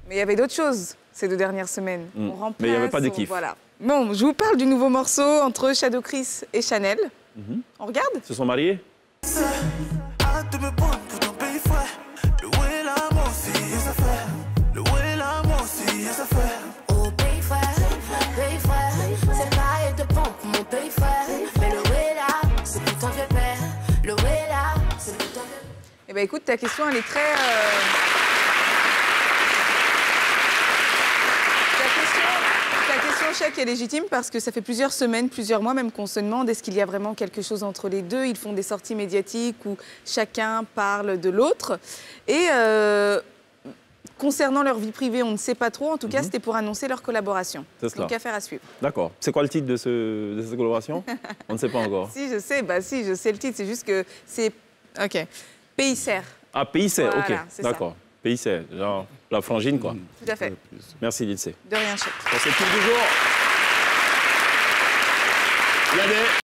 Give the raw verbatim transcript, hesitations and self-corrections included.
Mais il y avait d'autres choses ces deux dernières semaines. Mmh. On remplace, mais il n'y avait pas de on... kiff. Voilà. Bon, je vous parle du nouveau morceau entre Shadow Chris et Chanel. Mmh. On regarde? Ils se sont mariés? Eh bien, écoute, ta question, elle est très... Euh... Ta question, ta question, Chèque, est légitime parce que ça fait plusieurs semaines, plusieurs mois même qu'on se demande est-ce qu'il y a vraiment quelque chose entre les deux. Ils font des sorties médiatiques où chacun parle de l'autre. Et euh, concernant leur vie privée, on ne sait pas trop. En tout cas, mm-hmm. c'était pour annoncer leur collaboration. C'est cela. Donc, affaire à suivre. D'accord. C'est quoi le titre de, ce, de cette collaboration? On ne sait pas encore. Si, je sais. Bah si, je sais le titre. C'est juste que c'est... OK. Pays-Serre. Ah, Pays-Serre, voilà, ok. D'accord. Pays-Serre, genre la frangine, quoi. Tout à fait. Merci, Lindsay. De rien, Chèque. Pour cette coupe du jour, il y a des...